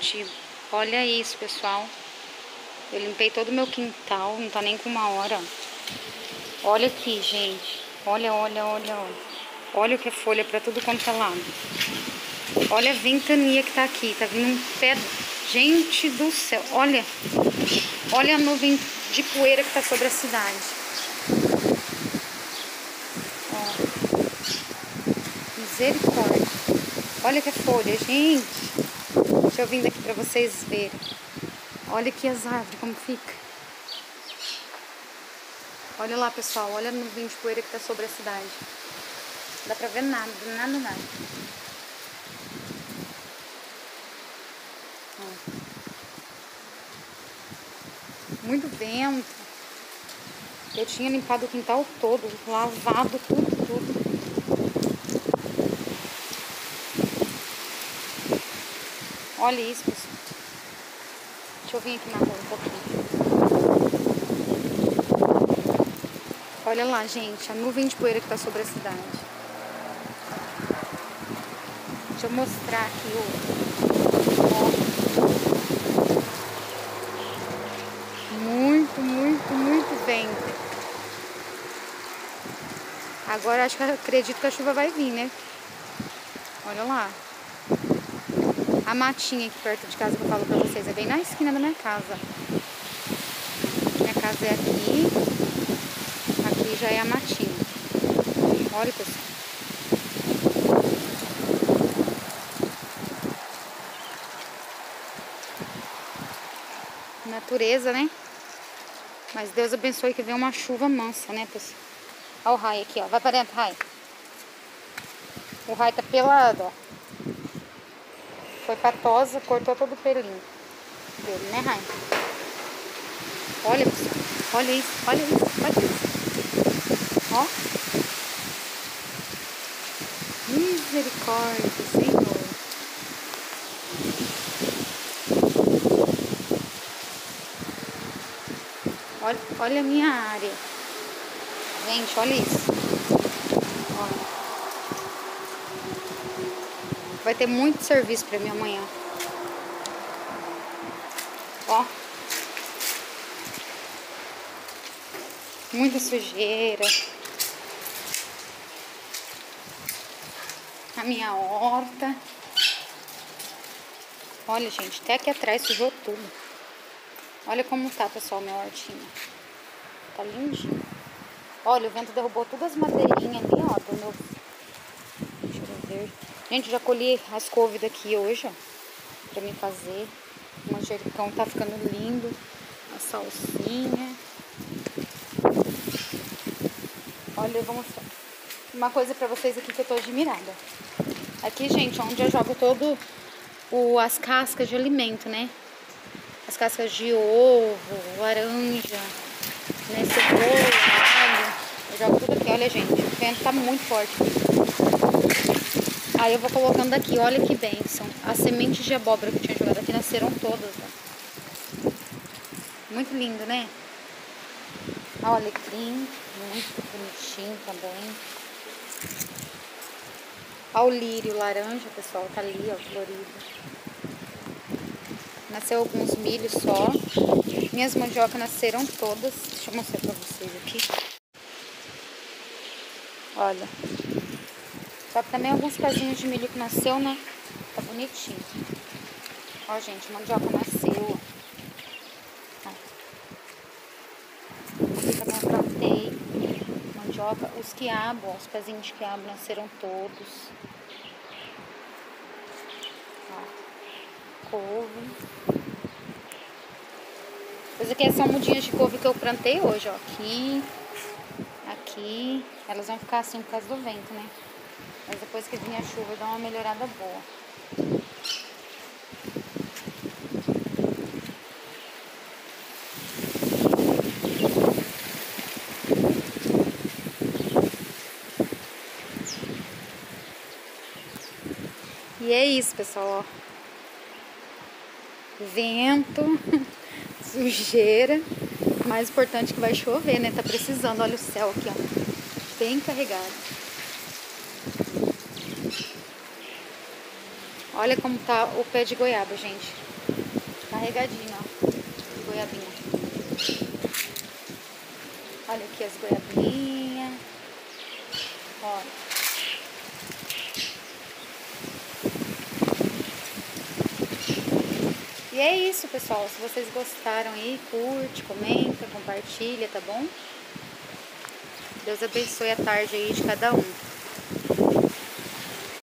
divertido. Olha isso, pessoal. Eu limpei todo o meu quintal, não tá nem com 1 hora. Olha aqui, gente. Olha. Olha o que é folha pra tudo quanto é lado. Olha a ventania que tá aqui. Tá vindo um pé. Gente do céu. Olha. Olha a nuvem de poeira que tá sobre a cidade. Ó. Misericórdia. Olha que é folha, gente. Deixa eu vir daqui pra vocês verem. Olha aqui as árvores, como fica. Olha lá, pessoal. Olha a nuvem de poeira que tá sobre a cidade. Não dá pra ver nada. Ó. Muito vento. Eu tinha limpado o quintal todo, lavado tudo. Olha isso, pessoal. Deixa eu vir aqui na rua um pouquinho. Olha lá, gente, a nuvem de poeira que tá sobre a cidade. Deixa eu mostrar aqui muito vento. Agora acredito que a chuva vai vir, né? Olha lá. A matinha aqui perto de casa que eu falo pra vocês é bem na esquina da minha casa. Minha casa é aqui. Aqui já é a matinha. Olha, pessoal. Natureza, né? Mas Deus abençoe que venha uma chuva mansa, né, pessoal? Olha o raio aqui, ó. Vai pra dentro, raio. O raio tá pelado, ó. Foi pra tosa, cortou todo o pelinho dele, né, raio? Olha, pessoal. Olha isso. Ó. Misericórdia, Senhor. Olha a minha área. Gente, olha isso. Olha. Vai ter muito serviço pra mim amanhã. Ó. Muita sujeira. A minha horta. Olha, gente, até aqui atrás sujou tudo. Olha como tá, pessoal, minha hortinha. Tá lindinho. Olha, o vento derrubou todas as madeirinhas ali, ó, do meu... Deixa eu ver. Gente, já colhi as couves daqui hoje, ó, pra mim fazer. O manjericão tá ficando lindo. A salsinha. Olha, eu vou mostrar uma coisa pra vocês aqui que eu tô admirada. Aqui, gente, onde eu jogo todo as cascas de alimento, né? As cascas de ovo, laranja, né? Cebola, alho. Eu jogo tudo aqui. Olha, gente, o vento tá muito forte. Aí eu vou colocando aqui. Olha que bênção. As sementes de abóbora que eu tinha jogado aqui nasceram todas, ó. Muito lindo, né? Olha o alecrim. Muito bonitinho também. Olha o lírio laranja, pessoal. Tá ali, ó, florido. Nasceu alguns milhos só. Minhas mandiocas nasceram todas. Deixa eu mostrar pra vocês aqui. Olha. Só que também alguns pezinhos de milho que nasceu, né? Tá bonitinho. Ó, gente, mandioca nasceu. Ó. Aqui também eu plantei mandioca. Os quiabo, ó, os pezinhos de quiabo nasceram todos. Ó. Couve. Essas aqui são mudinhas de couve que eu plantei hoje, ó. Aqui. Elas vão ficar assim por causa do vento, né? Mas depois que vir a chuva, dá uma melhorada boa. E é isso, pessoal, ó. Vento, sujeira. O mais importante é que vai chover, né? Tá precisando. Olha o céu aqui, ó. Bem carregado. Olha como tá o pé de goiaba, gente. Carregadinho, ó, de goiabinha. Olha aqui as goiabinhas. Olha. E é isso, pessoal. Se vocês gostaram aí, curte, comenta, compartilha, tá bom? Deus abençoe a tarde aí de cada um.